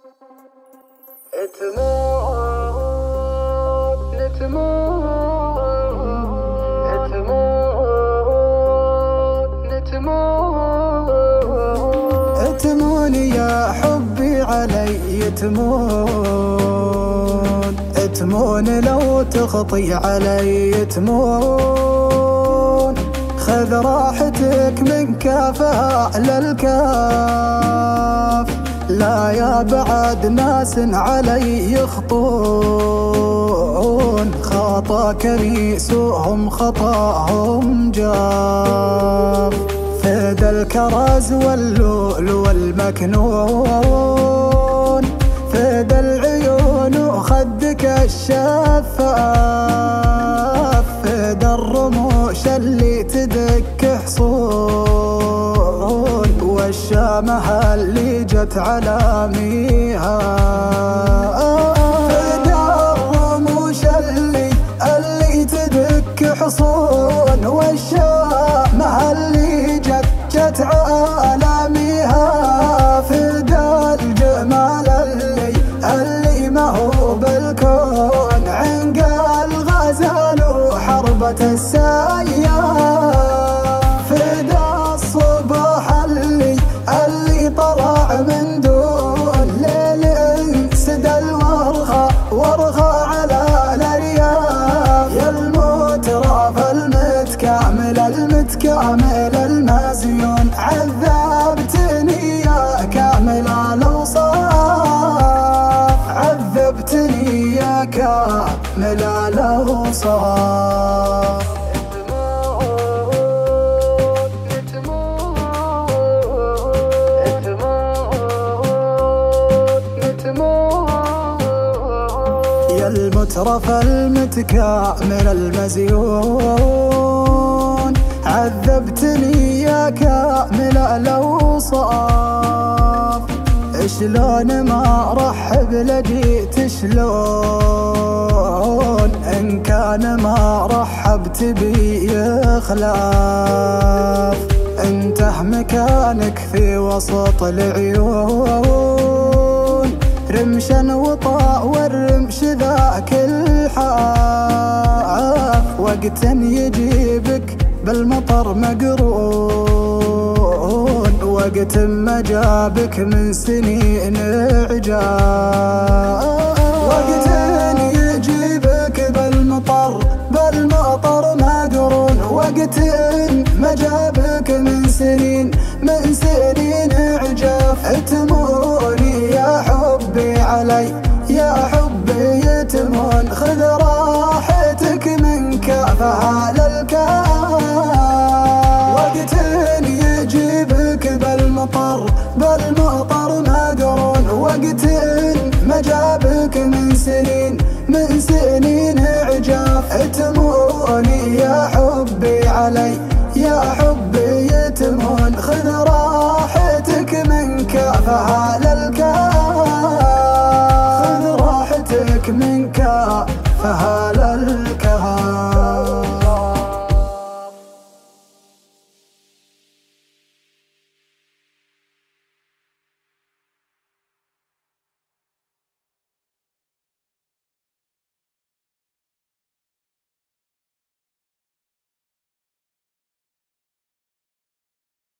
تمون يا حبي علي تمون لو تخطي علي تمون. خذ راحتك من كافها للكاف، لا يا بعد ناس علي يخطون. خطاك سوءهم خطاهم جاف، فد الكرز واللؤلؤ والمكنون. فد العيون وخدك الشفاف، فد الرموش اللي تدك حصون. والشامة اللي جت على ميها، فد الرموش اللي تدك حصون. والشامة اللي جت على ميها، فد الجمال اللي ما هو بالكون. عنق الغزال وحربة السياف، فد الصباح اللي طلع من دون ليل. سد الورخة ورخة على الارياف، يا المتراف المتكامل المزيون. عذبتني يا كامل الاوصاف، عذبتني يا كامل الاوصاف. يا المترف المتكامل المزيون، عذبتني يا كامل الاوصاف. شلون ما رحب لجيت شلون، ان كان ما رحبت بي يخلاف. انته مكانك في وسط العيون، رمشا وطاء والرمش ذاك الحاف. وقت يجيبك بالمطر مقرون، وقت ما جابك من سنين عجاف. وقت يجيبك بالمطر مقرون، وقت ما جابك من سنين عجاف. تموني يا حبي علي يا حبي تمون، خذ راحتك من كافها للكاف. وقت يجيبك بالمطر مقرون، وقت ما جابك من سنين عجاف. تموني يا حبي علي يا حبي تمون، خذ راحتك من كافها للكاف.